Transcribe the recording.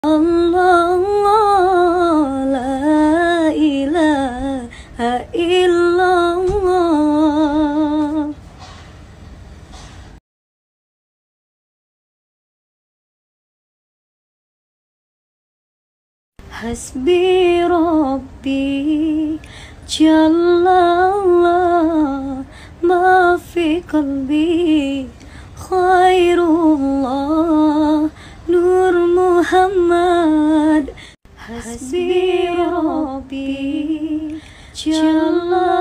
Allah, la ilaha illallah. Hasbi Rabbi Jallallah, ma fi qalbi khairullah, Nur Muhammad. Hasbi Rabbi Jallallah.